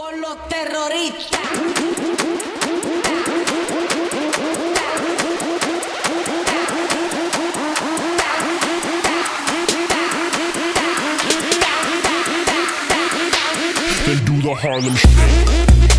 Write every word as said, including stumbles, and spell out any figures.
Con los terroristas. Then do the Harlem Shake.